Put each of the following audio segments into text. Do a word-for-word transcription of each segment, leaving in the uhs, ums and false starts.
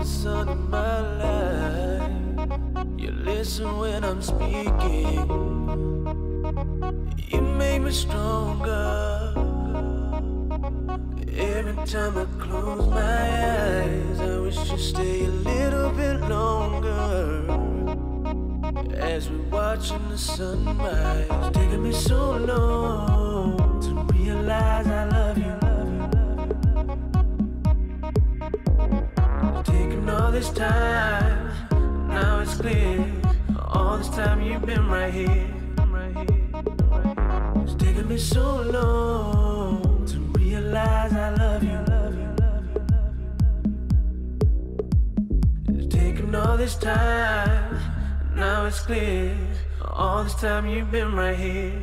sun in my life. You listen when I'm speaking. You make me stronger. Every time I close my eyes, I wish you'd stay a little bit longer. As we're watching the sunrise, it's taking me so long to realize I love you. It's taking all this time, now it's clear. All this time you've been right here. It's taking me so long to realize I love you. It's taking all this time, now it's clear. All this time you've been right here.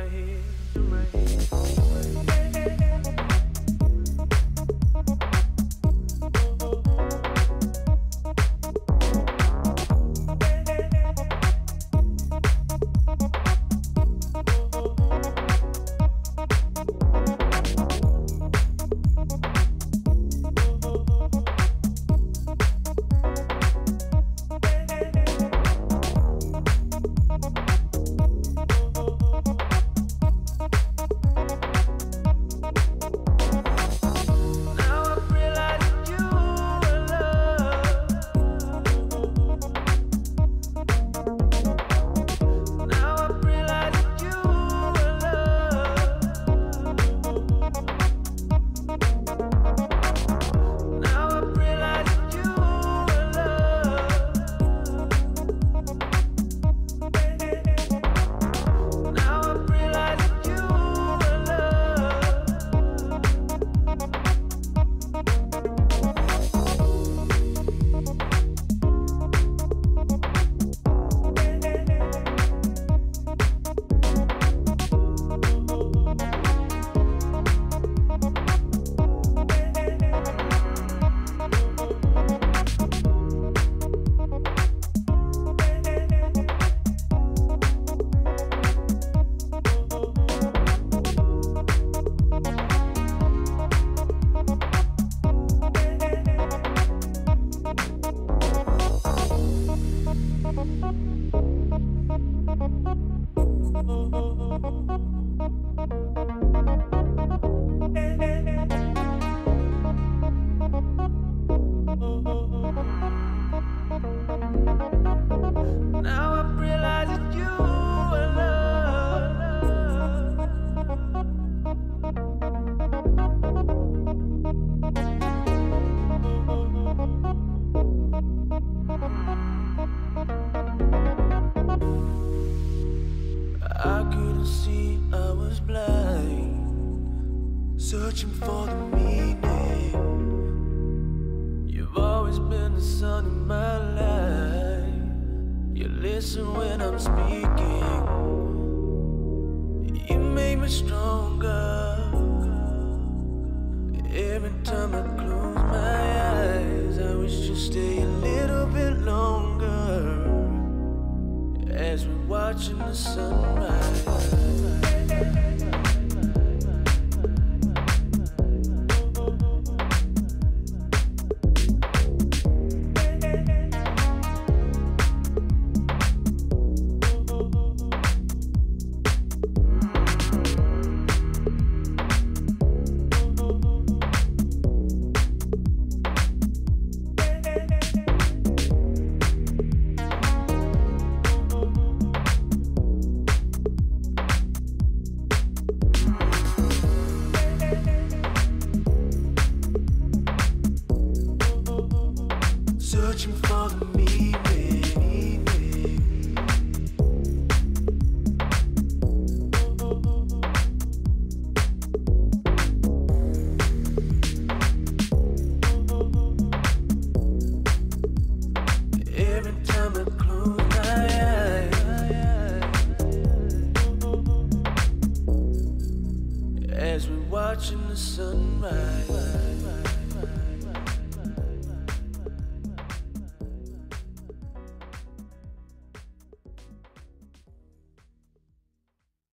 Searching for the meaning. You've always been the sun in my life. You listen when I'm speaking. You make me stronger. Every time I close my eyes, I wish you'd stay a little bit longer. As we're watching the sunrise. Searching for the meaning. Every time I close my eyes, as we're watching the sunrise.